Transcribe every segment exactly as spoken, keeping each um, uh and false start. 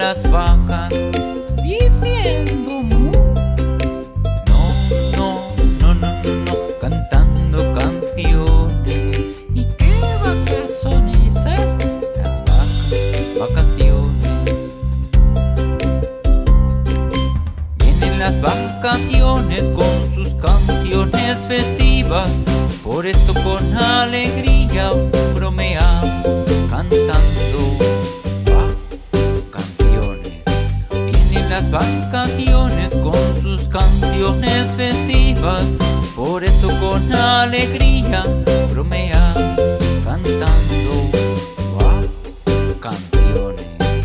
las vacas diciendo mu. No, no, no, no, no, no, cantando canciones. ¿Y qué vacas son esas? Las vacas, vacaciones. Vienen las vacaciones con sus canciones festivas, por eso con alegría bromeamos cantando va, canciones. Vienen las vacaciones con sus canciones festivas, por eso con alegría bromeamos cantando va, canciones.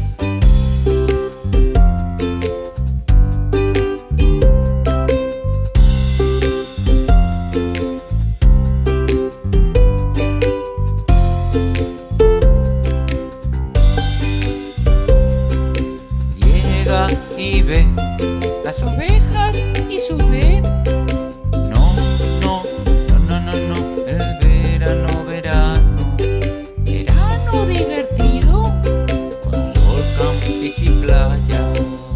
Y ve las ovejas y sube. No, no, no, no, no, no, el verano, verano, verano divertido, con sol, campis y playa.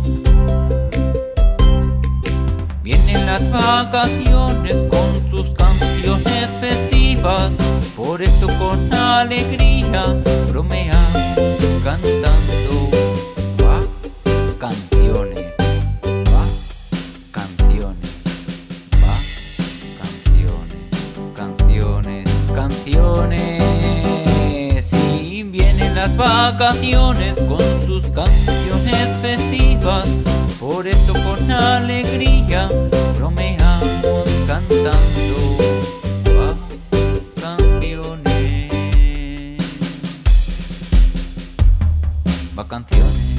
Vienen las vacaciones con sus canciones festivas, por eso con alegría bromeamos cantando va, canciones, va, canciones, va, canciones, canciones, canciones. Y vienen las vacaciones con sus canciones festivas, por eso con alegría bromeamos cantando va, canciones, va, canciones.